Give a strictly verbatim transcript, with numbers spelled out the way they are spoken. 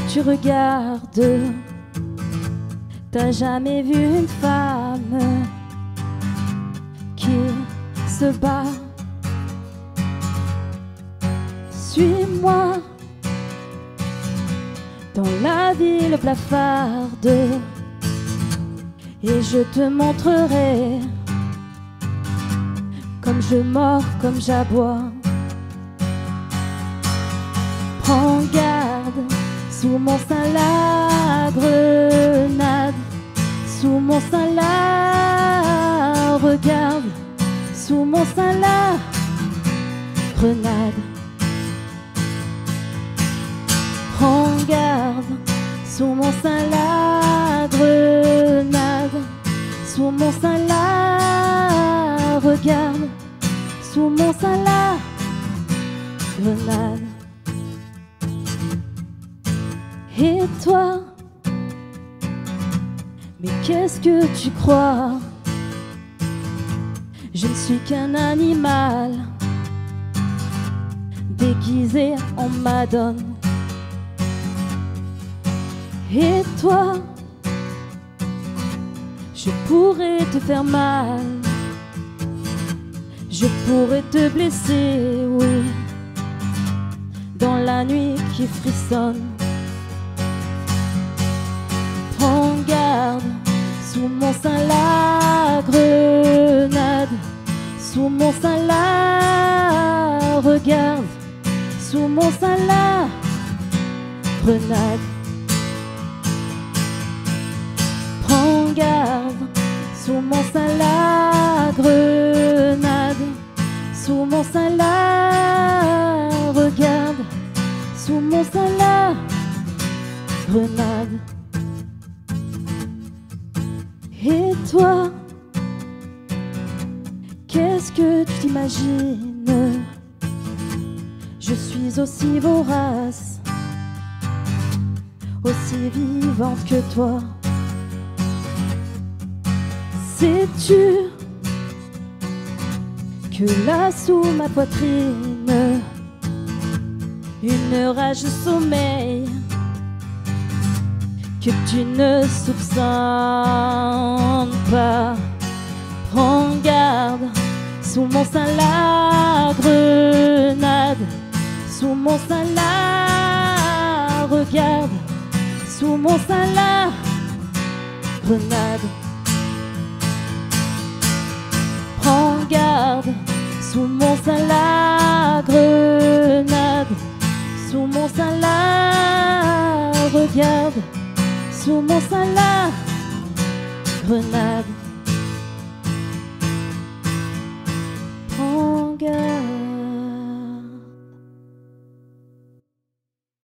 tu regardes, t'as jamais vu une femme qui se bat. Suis-moi dans la ville blafarde et je te montrerai comme je mords, comme j'aboie. Prends garde, sous mon sein la grenade, sous mon sein la regarde, sous mon sein la grenade. Prends garde, sous mon sein la grenade, sous mon sein la regarde, sous mon sein la grenade. Et toi, mais qu'est-ce que tu crois? Je ne suis qu'un animal déguisé en madone. Et toi, je pourrais te faire mal, je pourrais te blesser, oui, dans la nuit qui frissonne. Prends garde, sous mon sein la grenade, sous mon sein la regarde, sous mon sein la grenade. Prends garde, sous mon sein la grenade, sous mon sein la regarde, sous mon sein la grenade. Et toi, qu'est-ce que tu t'imagines? Je suis aussi vorace, aussi vivante que toi. Sais-tu que là sous ma poitrine, une rage sommeille que tu ne soupçonnes pas? Prends garde, sous mon sein la grenade, sous mon sein la regarde, sous mon sein la grenade. Prends garde, sous mon sein la grenade, sous mon sein la regarde, sous mon sein la grenade.